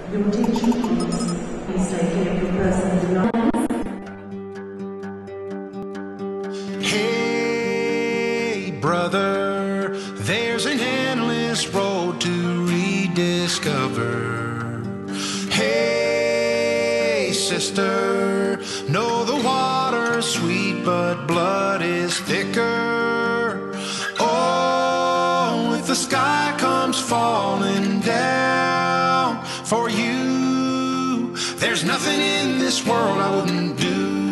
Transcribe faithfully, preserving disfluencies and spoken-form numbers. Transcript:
Your attention please. Please take care of your personal belongings. Hey, brother, there's an endless road to rediscover. Hey, sister, know the water's sweet, but blood is thicker. Oh, if the sky comes falling down for you, there's nothing in this world I wouldn't do.